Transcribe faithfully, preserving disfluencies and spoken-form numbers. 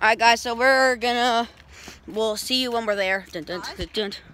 Alright, guys, so we're gonna, we'll see you when we're there. Dun, dun, dun, dun.